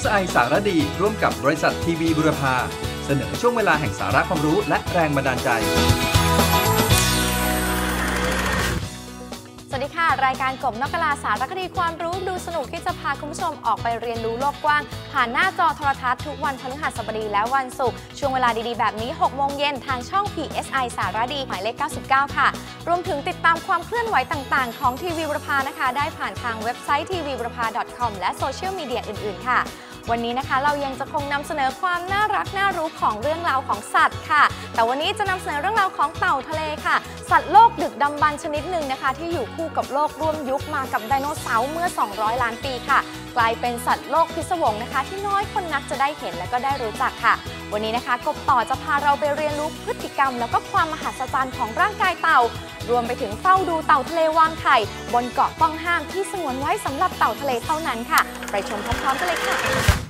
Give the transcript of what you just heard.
PSI สารดีร่วมกับบริษัททีวีบุรพาเสนอช่วงเวลาแห่งสาระความรู้และแรงบันดาลใจสวัสดีค่ะรายการกบนกกะลาสารคดีความรู้ดูสนุกที่จะพาคุณผู้ชมออกไปเรียนรู้โลกกว้างผ่านหน้าจอโทรทัศน์ทุกวันพฤหัสบดีและวันศุกร์ช่วงเวลาดีๆแบบนี้ 6 โมงเย็นทางช่อง PSI สารดีหมายเลข 99 ค่ะรวมถึงติดตามความเคลื่อนไหวต่างๆของทีวีบุรพานะคะได้ผ่านทางเว็บไซต์ tvburpha.com และโซเชียลมีเดียอื่นๆค่ะวันนี้นะคะเรายังจะคงนำเสนอความน่ารักน่ารู้ของเรื่องราวของสัตว์ค่ะแต่วันนี้จะนำเสนอเรื่องราวของเต่าทะเลค่ะสัตว์โลกดึกดำบรรพ์ชนิดหนึ่งนะคะที่อยู่คู่กับโลกร่วมยุคมากับไดโนเสาร์เมื่อ 200 ล้านปีค่ะกลายเป็นสัตว์โลกพิศวงนะคะที่น้อยคนนักจะได้เห็นและก็ได้รู้จักค่ะวันนี้นะคะกบต่อจะพาเราไปเรียนรู้พฤติกรรมแล้วก็ความมหัศจรรย์ของร่างกายเต่ารวมไปถึงเฝ้าดูเต่าทะเลวางไข่บนเกาะต้องห้ามที่สงวนไว้สำหรับเต่าทะเลเท่านั้นค่ะไปชมพร้อมๆกันเลยค่ะ